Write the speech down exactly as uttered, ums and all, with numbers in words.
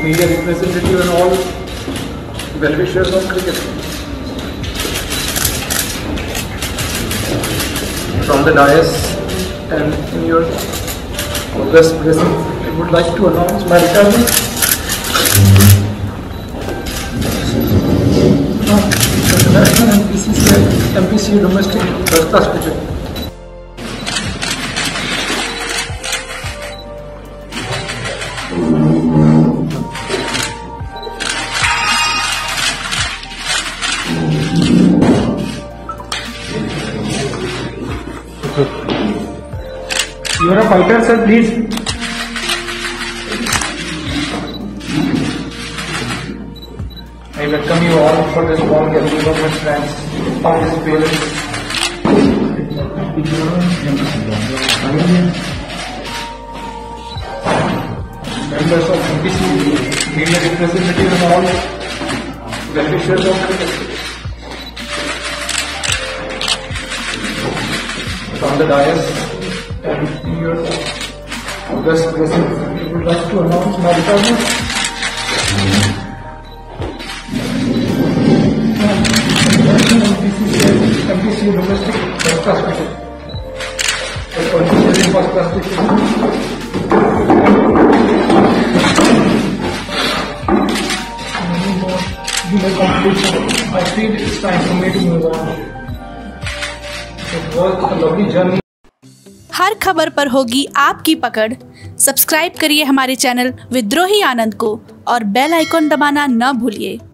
media representative and all well-wishers of cricket. From the dais and in your august presence, I would like to announce my retirement. International and B C C I, M P C domestic first class cricket. You are a fighter, sir, please. I welcome you all for this small gathering of my friends, participants. Members of M P C, media representatives and all well-wishers of cricket. From the dais and in your august presence, I would like to announce my retirement. M P C domestic first class cricket. I participate in first class cricket. Many more junior competition. I feel it's time for me to move on. It was a lovely journey. हर खबर पर होगी आपकी पकड़। Subscribe करिए हमारे channel विद्रोही आनंद को और बेल आइकॉन दबाना न भूलिए।